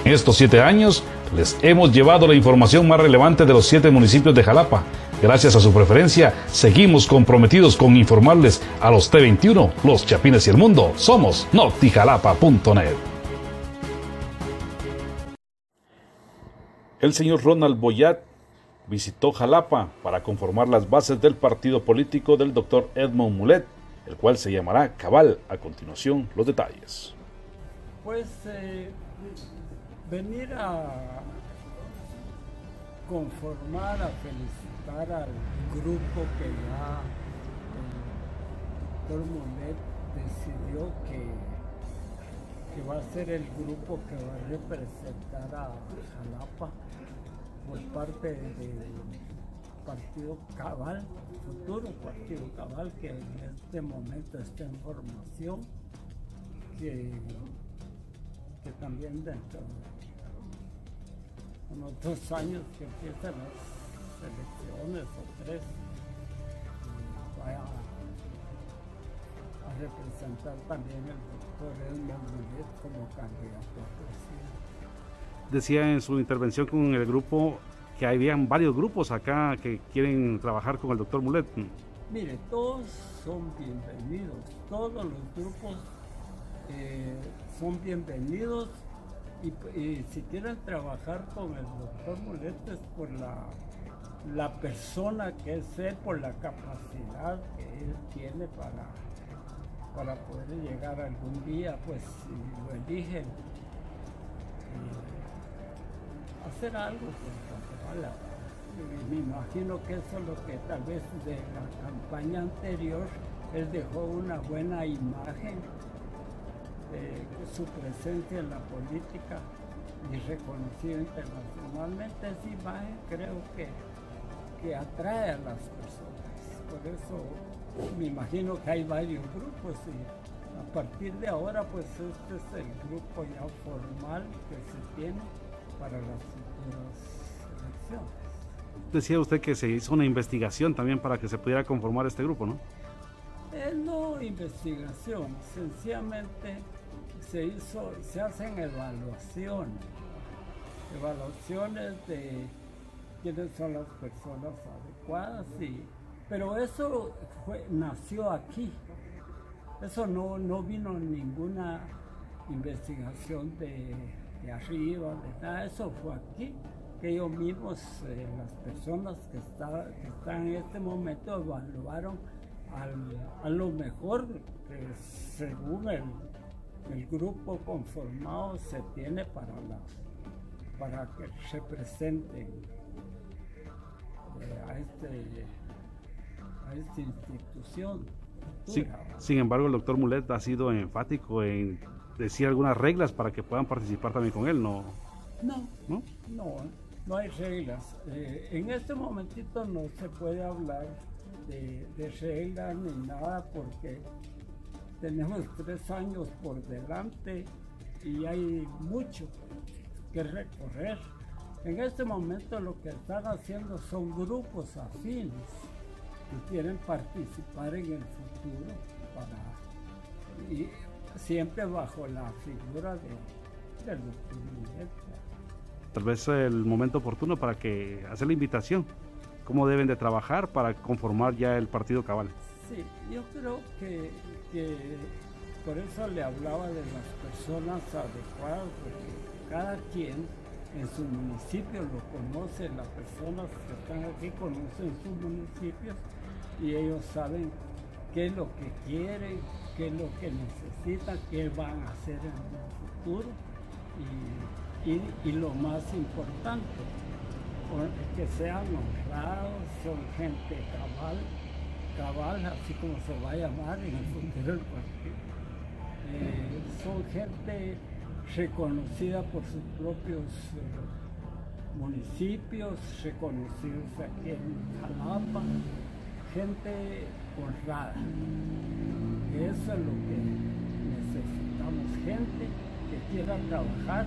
En estos 7 años les hemos llevado la información más relevante de los 7 municipios de Jalapa. Gracias a su preferencia, seguimos comprometidos con informarles a los T21, los Chapines y el mundo. Somos notijalapa.net. El señor Ronald Boyat visitó Jalapa para conformar las bases del partido político del doctor Edmond Mulet, el cual se llamará Cabal. A continuación, los detalles. Pues venir a conformar, a felicitar al grupo que ya el doctor Mulet decidió que va a ser el grupo que va a representar a Jalapa por parte del partido Cabal, futuro partido Cabal, que en este momento está en formación, que también dentro de unos 2 años que empiezan las elecciones o 3, vaya a representar también el doctor Edmond Mulet como candidato a presidente. Decía en su intervención con el grupo que habían varios grupos acá que quieren trabajar con el doctor Mulet. Mire, todos son bienvenidos, todos los grupos son bienvenidos y si quieren trabajar con el doctor Mulet es por la persona que es él, por la capacidad que él tiene para poder llegar algún día, pues si lo eligen, hacer algo con Guatemala. Me imagino que eso es lo que tal vez de la campaña anterior él dejó una buena imagen de su presencia en la política y reconocido internacionalmente. Esa imagen creo que atrae a las personas. Por eso me imagino que hay varios grupos y a partir de ahora pues este es el grupo ya formal que se tiene para las futuras elecciones. Decía usted que se hizo una investigación también para que se pudiera conformar este grupo, ¿no? No investigación, sencillamente se hacen evaluaciones de quiénes son las personas adecuadas, pero eso nació aquí, eso no vino ninguna investigación de arriba, de nada, eso fue aquí, que ellos mismos, las personas que están en este momento evaluaron a lo mejor que según el grupo conformado se tiene para que representen a esta institución. Sí, sin embargo, el doctor Mulet ha sido enfático en decir algunas reglas para que puedan participar también con él, ¿no? No hay reglas. En este momentito no se puede hablar de reglas ni nada porque tenemos 3 años por delante y hay mucho que recorrer. En este momento lo que están haciendo son grupos afines que quieren participar en el futuro y siempre bajo la figura del doctor Mulet. Tal vez el momento oportuno para que hacer la invitación, cómo deben de trabajar para conformar ya el partido Cabal. Sí, yo creo que por eso le hablaba de las personas adecuadas, porque cada quien en su municipio lo conoce, las personas que están aquí conocen sus municipios y ellos saben qué es lo que quieren, qué es lo que necesitan, qué van a hacer en el futuro y lo más importante, que sean honrados, son gente cabal, así como se va a llamar en el futuro del partido. Son gente reconocida por sus propios municipios, reconocidos aquí en Jalapa, gente honrada. Eso es lo que necesitamos, gente que quiera trabajar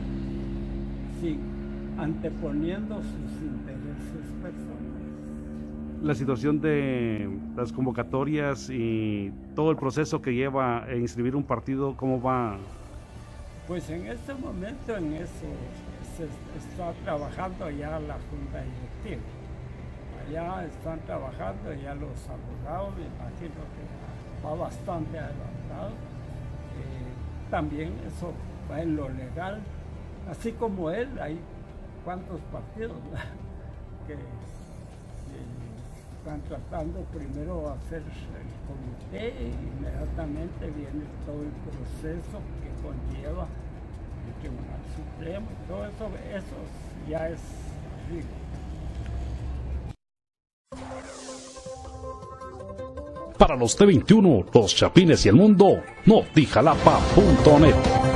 anteponiendo sus intereses personales. La situación de las convocatorias y todo el proceso que lleva a inscribir un partido, ¿cómo va Pues en este momento en eso se está trabajando ya la junta directiva. Allá están trabajando ya los abogados, me imagino que va bastante adelantado. También eso va en lo legal, así como él, hay cuantos partidos que están tratando primero de hacer el comité e inmediatamente viene todo el proceso que conlleva el Tribunal Supremo y todo eso ya es rico. Para los T21, los Chapines y el mundo, notijalapa.net.